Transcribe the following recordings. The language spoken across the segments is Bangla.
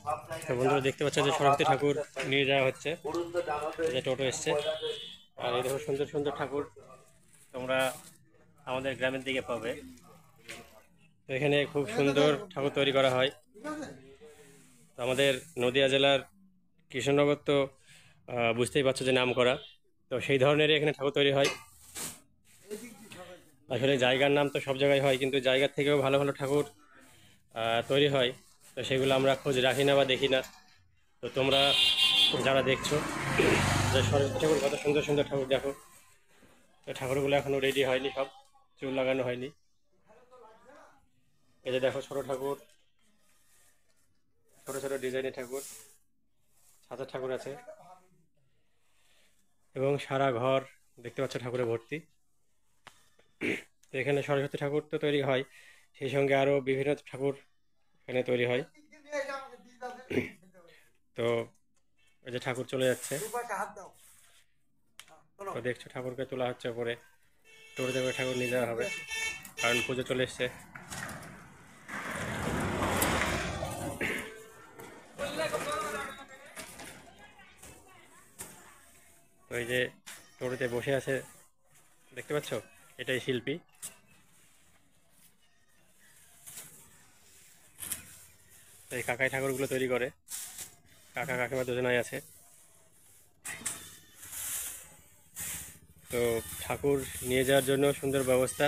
তো বন্ধুরা দেখতে পাচ্ছ যে সরস্বতী ঠাকুর নিয়ে যাওয়া হচ্ছে, যে টোটো এসছে। আর এই দেখো সুন্দর সুন্দর ঠাকুর তোমরা আমাদের গ্রামের দিকে পাবে। তো এখানে খুব সুন্দর ঠাকুর তৈরি করা হয়। তো আমাদের নদিয়া জেলার কৃষ্ণনগর তো বুঝতেই পারছো যে নাম করা, তো সেই ধরনেরই এখানে ঠাকুর তৈরি হয়। আসলে জায়গার নাম তো সব জায়গায় হয়, কিন্তু জায়গার থেকেও ভালো ভালো ঠাকুর তৈরি হয়। তো সেগুলো আমরা খোঁজ রাখি না বা দেখি না। তো তোমরা যারা দেখছো যে সরস্বতী ঠাকুর, কত সুন্দর সুন্দর ঠাকুর দেখো। তো ঠাকুরগুলো এখনো রেডি হয়নি, সব চুল লাগানো হয়নি। এই যে দেখো ছোট ঠাকুর, ছোট ছোট ডিজাইনের ঠাকুর, সাদা ঠাকুর আছে, এবং সারা ঘর দেখতে পাচ্ছ ঠাকুরে ভর্তি। তো এখানে সরস্বতী ঠাকুর তো তৈরি হয়, সেই সঙ্গে আরো বিভিন্ন ঠাকুর এখানে তৈরি হয়। তো এই যে ঠাকুর চলে যাচ্ছে, তো দেখছো ঠাকুরকে তোলা হচ্ছে উপরে, টোটোতে করে ঠাকুর নিয়ে যাওয়া হবে, কারণ পুজো চলে এসছে। তো এই যে টোটোতে বসে আছে দেখতে পাচ্ছ, এটাই শিল্পী। তো এই কাকাই ঠাকুরগুলো তৈরি করে, কাকা কাকিমা দুজনাই আছে। তো ঠাকুর নিয়ে যাওয়ার জন্য সুন্দর ব্যবস্থা,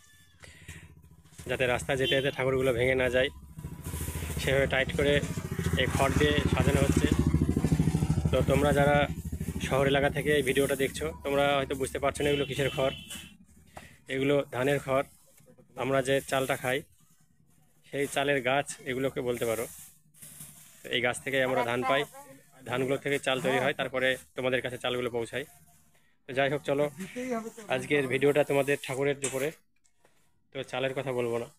যাতে রাস্তা যেতে যেতে ঠাকুরগুলো ভেঙে না যায়, সেভাবে টাইট করে এই খড় দিয়ে সাজানো হচ্ছে। তো তোমরা যারা শহর এলাকা থেকে এই ভিডিওটা দেখছো, তোমরা হয়তো বুঝতে পারছো না এগুলো কিসের খড়। এগুলো ধানের খড়। আমরা যে চালটা খাই সেই চালের গাছ এগুলোকে বলতে পারো। তো এই গাছ থেকে আমরা ধান পাই, ধানগুলো থেকে চাল তৈরি হয়, তারপরে তোমাদের কাছে চালগুলো পৌঁছায়। তো যাই হোক, চলো আজকের ভিডিওটা তোমাদের ঠাকুরের উপরে, তো চালের কথা বলবো না।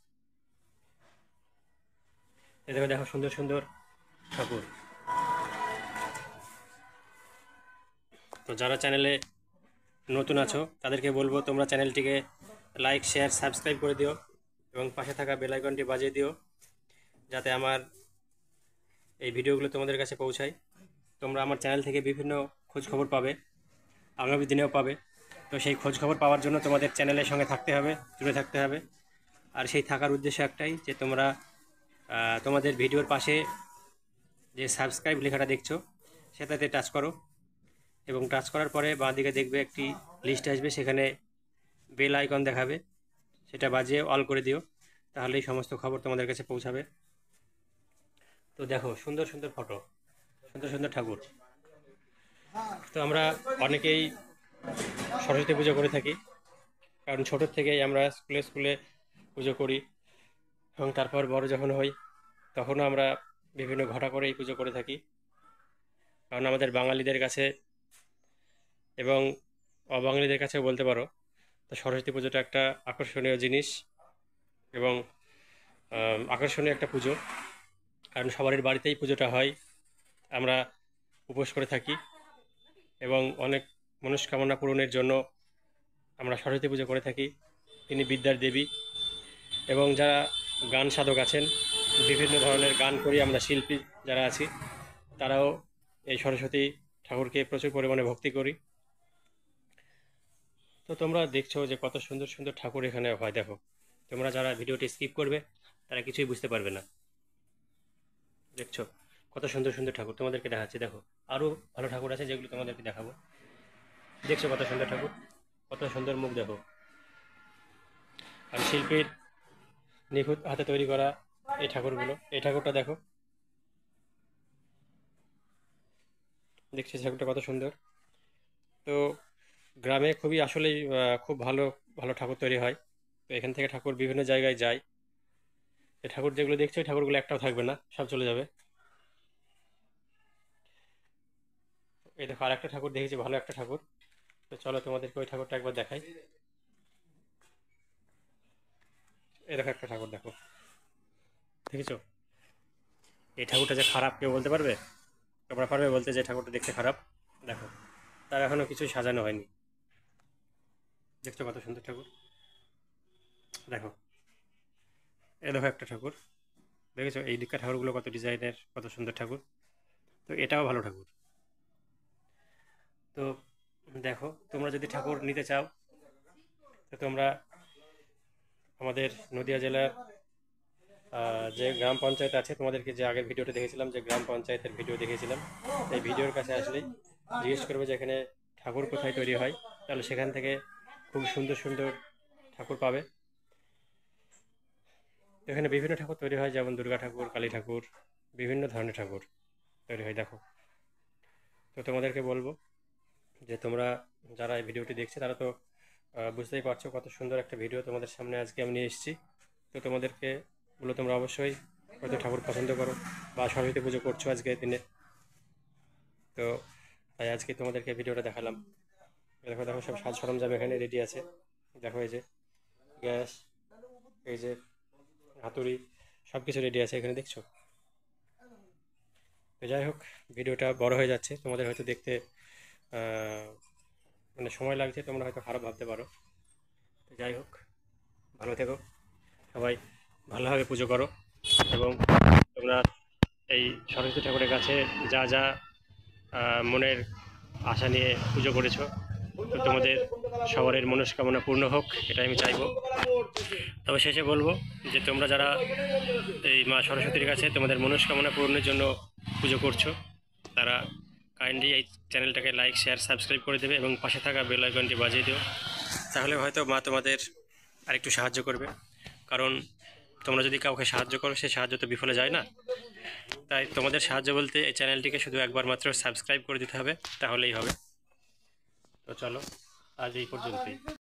এদিকে দেখো সুন্দর সুন্দর ঠাকুর। তো যারা চ্যানেলে নতুন আছো তাদেরকে বলবো তোমরা চ্যানেলটিকে লাইক, শেয়ার, সাবস্ক্রাইব করে দিও, এবং পাশে থাকা বেল আইকনটি বাজিয়ে দিও, যাতে আমার এই ভিডিওগুলো তোমাদের কাছে পৌঁছায়। তোমরা আমার চ্যানেল থেকে বিভিন্ন খোঁজ খবর পাবে, আগামী দিনেও পাবে। তো সেই খোঁজ খবর পাওয়ার জন্য তোমাদের চ্যানেলের সঙ্গে থাকতে হবে, জুড়ে থাকতে হবে। আর সেই থাকার উদ্দেশ্য একটাই, যে তোমরা তোমাদের ভিডিওর পাশে যে সাবস্ক্রাইব লেখাটা দেখছো সেটাতে টাচ করো, এবং টাচ করার পরে বাঁ দিকে দেখবে একটি লিস্ট আসবে, সেখানে বেল আইকন দেখাবে, সেটা বাজিয়ে অল করে দিও, তাহলে এই সমস্ত খবর তোমাদের কাছে পৌঁছাবে। তো দেখো সুন্দর সুন্দর ফটো, সুন্দর সুন্দর ঠাকুর। তো আমরা অনেকেই সরস্বতী পুজো করে থাকি, কারণ ছোটোর থেকেই আমরা স্কুলে স্কুলে পুজো করি, এবং তারপর বড় যখন হই তখনও আমরা বিভিন্ন ঘটা করে এই পুজো করে থাকি। কারণ আমাদের বাঙালিদের কাছে এবং অবাঙালিদের কাছেও বলতে পারো, তো সরস্বতী পুজোটা একটা আকর্ষণীয় জিনিস, এবং আকর্ষণীয় একটা পুজো। কারণ সবারই বাড়িতেই পুজোটা হয়, আমরা উপোস করে থাকি, এবং অনেক মনস্কামনা পূরণের জন্য আমরা সরস্বতী পুজো করে থাকি। তিনি বিদ্যার দেবী, এবং যারা গান সাধক আছেন, বিভিন্ন ধরনের গান করি আমরা শিল্পী যারা আছি, তারাও এই সরস্বতী ঠাকুরকে প্রচুর পরিমাণে ভক্তি করি। তো তোমরা দেখছো যে কত সুন্দর সুন্দর ঠাকুর এখানে হয়। দেখো, তোমরা যারা ভিডিওটি স্কিপ করবে তারা কিছুই বুঝতে পারবে না। দেখছো কত সুন্দর সুন্দর ঠাকুর তোমাদেরকে দেখাচ্ছি। দেখো আরও ভালো ঠাকুর আছে যেগুলো তোমাদেরকে দেখাবো। দেখছো কত সুন্দর ঠাকুর, কত সুন্দর মুখ দেখো। আর শিল্পীর নিখুঁত হাতে তৈরি করা এই ঠাকুরগুলো। এই ঠাকুরটা দেখো, দেখছি ঠাকুরটা কত সুন্দর। তো গ্রামে খুবই আসলেই খুব ভালো ভালো ঠাকুর তৈরি হয়। তো এখান থেকে ঠাকুর বিভিন্ন জায়গায় যায়। এই ঠাকুর যেগুলো দেখছো এই ঠাকুরগুলো একটাও থাকবে না, সব চলে যাবে। এই দেখো আরেকটা ঠাকুর দেখেছি, ভালো একটা ঠাকুর। তো চলো তোমাদেরকে ওই ঠাকুরটা একবার দেখাই। এই দেখো একটা ঠাকুর দেখো, দেখেছো? এই ঠাকুরটা যে খারাপ কেউ বলতে পারবে? তোমরা পারবে বলতে যে ঠাকুরটা দেখতে খারাপ? দেখো, তার এখনো কিছুই সাজানো হয়নি। দেখছো কত সুন্দর ঠাকুর। দেখো, এ দেখো একটা ঠাকুর, দেখেছো এই দিককার ঠাকুরগুলো কত ডিজাইনের, কত সুন্দর ঠাকুর। তো এটাও ভালো ঠাকুর। তো দেখো, তোমরা যদি ঠাকুর নিতে চাও তো তোমরা আমাদের নদিয়া জেলার যে গ্রাম পঞ্চায়েত আছে, তোমাদেরকে যে আগের ভিডিওটা দেখেছিলাম, যে গ্রাম পঞ্চায়েতের ভিডিও দেখেছিলাম, এই ভিডিওর কাছে আসলেই জিজ্ঞেস করবে যে এখানে ঠাকুর কোথায় তৈরি হয়, তাহলে সেখান থেকে খুব সুন্দর সুন্দর ঠাকুর পাবে। এখানে বিভিন্ন ঠাকুর তৈরি হয়, যেমন দুর্গা ঠাকুর, কালী ঠাকুর, বিভিন্ন ধরনের ঠাকুর তৈরি হয়। দেখো, তো তোমাদেরকে বলবো যে তোমরা যারা এই ভিডিওটি দেখছে তারা তো বুঝতেই পারছো কত সুন্দর একটা ভিডিও তোমাদের সামনে আজকে আমি নিয়ে এসেছি। তো তোমাদেরকে বলো, তোমরা অবশ্যই হয়তো ঠাকুর পছন্দ করো বা সরস্বতী পুজো করছো আজকের দিনে। তো তাই আজকে তোমাদেরকে ভিডিওটা দেখালাম। দেখো দেখো, সব সাজ সরঞ্জাম এখানে রেডি আছে। দেখো এই যে গ্যাস, এই যে হাতুড়ি, সব কিছু রেডি আছে এখানে, দেখছো। তো যাই হোক, ভিডিওটা বড় হয়ে যাচ্ছে, তোমাদের হয়তো দেখতে মানে সময় লাগছে, তোমরা হয়তো খারাপ ভাবতে পারো। তো যাই হোক, ভালো থেকো সবাই, ভালোভাবে পুজো করো। এবং তোমরা এই সরস্বতী ঠাকুরের কাছে যা যা মনের আশা নিয়ে পুজো করেছো, তো তোমাদের সবার মনস্কামনা পূর্ণ হোক, এটাই আমি চাইবো। তবে শেষে বলবো যে তোমরা যারা এই মা সরস্বতীর কাছে তোমাদের মনস্কামনা পূরণের জন্য পুজো করছো, তারা কাইন্ডলি এই চ্যানেলটাকে লাইক, শেয়ার, সাবস্ক্রাইব করে দেবে এবং পাশে থাকা বেল আইকনটি বাজিয়ে দিও। তাহলে হয়তো মা তোমাদের আরেকটু সাহায্য করবে। কারণ তোমরা যদি কাউকে সাহায্য করো, সে সাহায্য তো বিফলে যায় না। তাই তোমাদের সাহায্য বলতে এই চ্যানেলটিকে শুধু একবার মাত্র সাবস্ক্রাইব করে দিতে হবে, তাহলেই হবে। তো চলো, আজ এই পর্যন্তই।